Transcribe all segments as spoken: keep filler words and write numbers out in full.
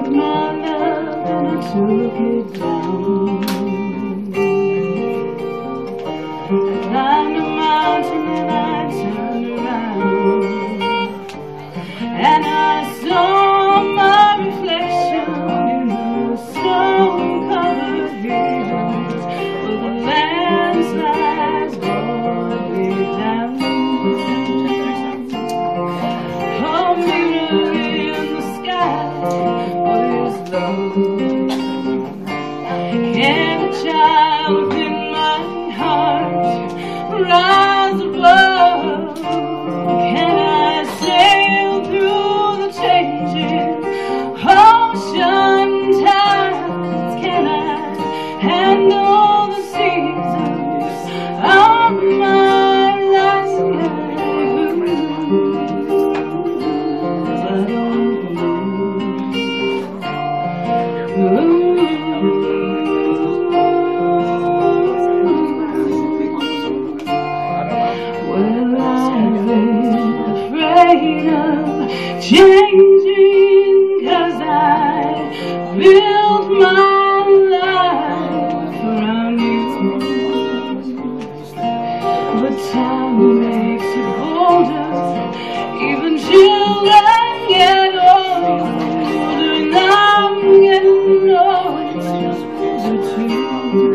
took my love and I took it down. I climbed a mountain and I turned around, and I saw my reflection in the snow-covered hills, where the landslides brought me down. Oh, beauty in the sky, what is love? Can a child within my heart rise above? Can I sail through the changing ocean tides? Can I handle the seasons of my life? I don't know. Ooh. Well, I've been afraid of changing, 'cause I built my life around you. But time makes you bolder, even children get older, and I'm getting older too.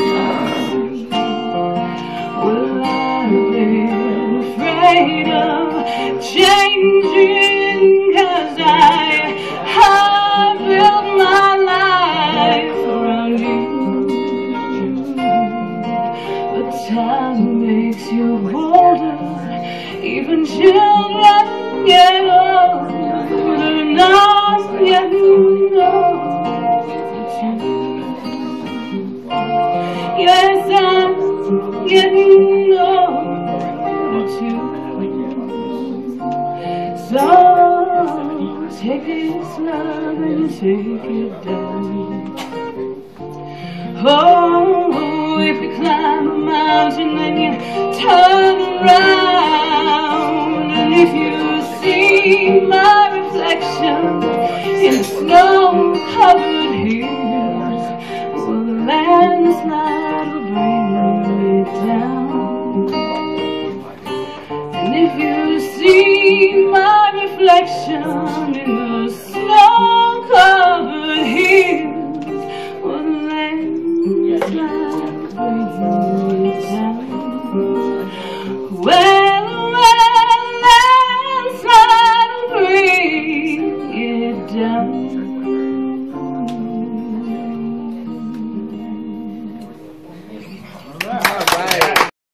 Well, I've been afraid of changing, 'cause I have built my life around you. But time makes you bolder, even children get older, and I'm getting older too. Yes, I'm getting older too. So take this love and take it down. Oh, if you climb a mountain and you turn around, and if you see my reflection in the snow